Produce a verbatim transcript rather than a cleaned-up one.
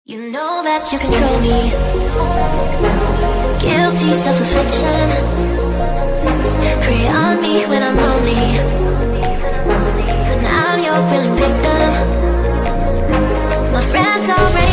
You know that you control me. Guilty self-affliction. Prey on me when I'm lonely, and I'm your willing victim. My friends already